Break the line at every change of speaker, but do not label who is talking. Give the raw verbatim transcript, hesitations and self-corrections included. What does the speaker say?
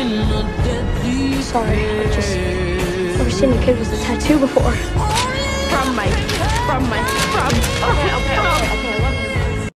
Sorry, I've just never seen a kid with a tattoo before.
From my, from my